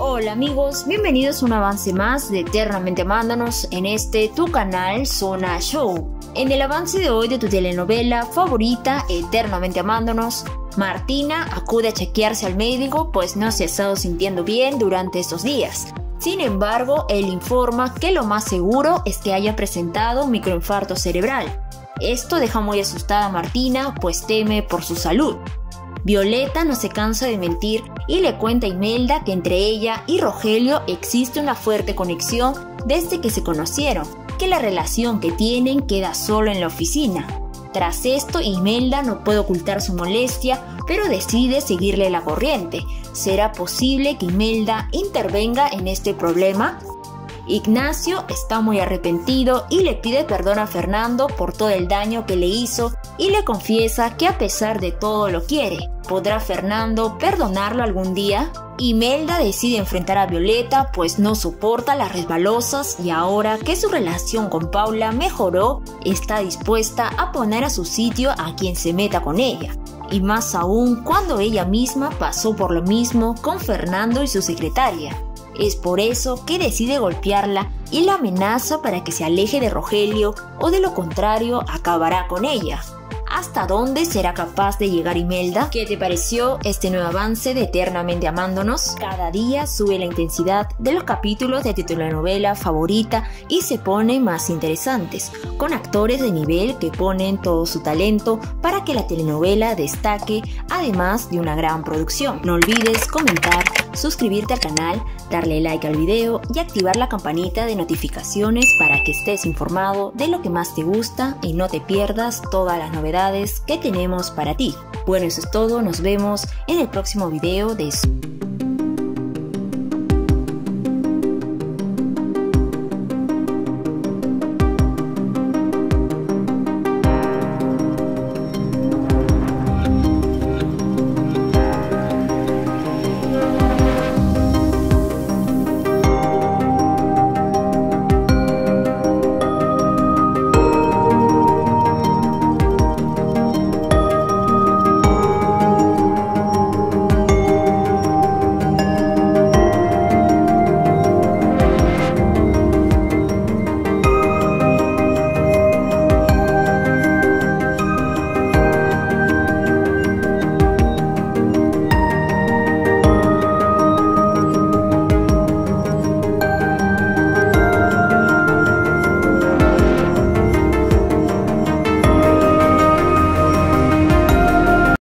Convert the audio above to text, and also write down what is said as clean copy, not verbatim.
Hola amigos, bienvenidos a un avance más de Eternamente Amándonos en tu canal Zona Show. En el avance de hoy de tu telenovela favorita Eternamente Amándonos, Martina acude a chequearse al médico pues no se ha estado sintiendo bien durante estos días. Sin embargo, él informa que lo más seguro es que haya presentado un microinfarto cerebral. Esto deja muy asustada a Martina pues teme por su salud. Violeta no se cansa de mentir y le cuenta a Imelda que entre ella y Rogelio existe una fuerte conexión desde que se conocieron, que la relación que tienen queda solo en la oficina. Tras esto, Imelda no puede ocultar su molestia, pero decide seguirle la corriente. ¿Será posible que Imelda intervenga en este problema? Ignacio está muy arrepentido y le pide perdón a Fernando por todo el daño que le hizo y le confiesa que a pesar de todo lo quiere. ¿Podrá Fernando perdonarlo algún día? Imelda decide enfrentar a Violeta pues no soporta las resbalosas y ahora que su relación con Paula mejoró, está dispuesta a poner a su sitio a quien se meta con ella. Y más aún cuando ella misma pasó por lo mismo con Fernando y su secretaria. Es por eso que decide golpearla y la amenaza para que se aleje de Rogelio o de lo contrario acabará con ella. ¿Hasta dónde será capaz de llegar Imelda? ¿Qué te pareció este nuevo avance de Eternamente Amándonos? Cada día sube la intensidad de los capítulos de tu telenovela favorita y se ponen más interesantes, con actores de nivel que ponen todo su talento para que la telenovela destaque, además de una gran producción. No olvides comentar, suscribirte al canal, darle like al video y activar la campanita de notificaciones para que estés informado de lo que más te gusta y no te pierdas todas las novedades que tenemos para ti. Bueno, eso es todo, nos vemos en el próximo video de